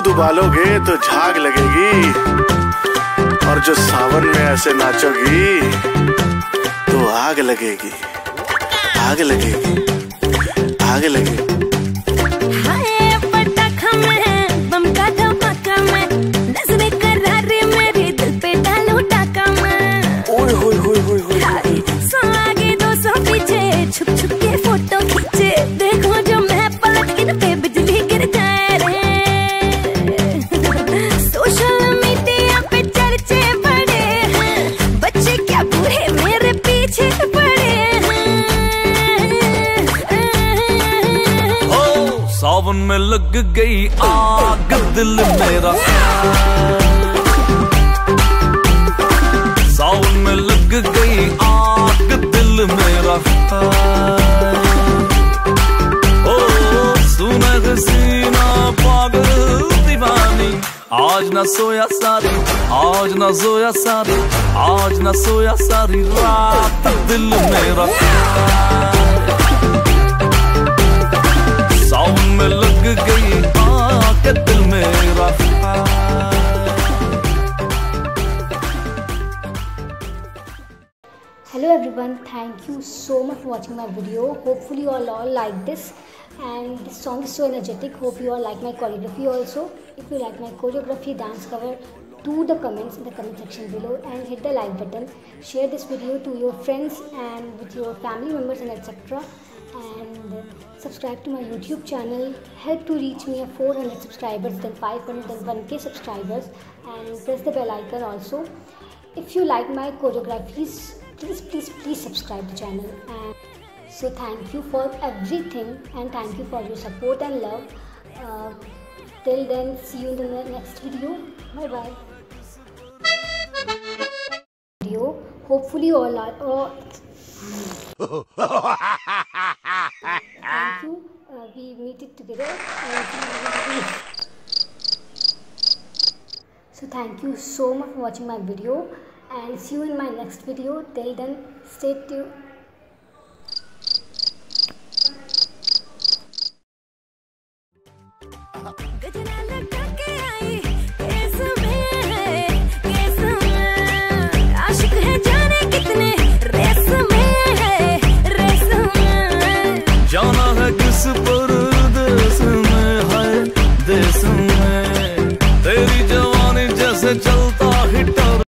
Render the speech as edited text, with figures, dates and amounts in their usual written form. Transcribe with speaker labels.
Speaker 1: दूध उबालोगे तो झाग लगेगी, और जो सावन में ऐसे नाचोगी तो आग लगेगी, आग लगेगी, आग लगेगी।
Speaker 2: छुप छुप के फोटो खींचे, देखो जो मैं पलट इन पे बिजली गिर जाए रे। सोशल मीडिया पे चर्चे बड़े हैं, बच्चे क्या बूढ़े मेरे पीछे पड़े हैं।
Speaker 3: ओ सावन में लग गई आग दिल मेरा, सावन में लग गई आग दिल मेरा। ओ सुना हसीना पागल दीवानी, आज न सोया सारी, आज न सोया सारी, आज न सोया सारी रात दिल मेरा। सावन में लग गई आग दिल मेरा।
Speaker 4: Hello everyone, thank you so much for watching my video. Hopefully you all like this, and this song is so energetic. Hope you all like my choreography also. If you like my choreography, dance cover, do the comments in the comment section below and hit the like button. Share this video to your friends and with your family members and etc. And subscribe to my YouTube channel. Help to reach me at 400 subscribers, then 500, then 1k subscribers, and press the bell icon also. If you like my choreographies, please subscribe the channel. And so thank you for everything, and thank you for your support and love. Till then, see you in the next video. Bye bye. Video. Hopefully all are. Thank you. We meet it together. So thank you so much for watching my video, and see you in my next video. Till then, stay tuned.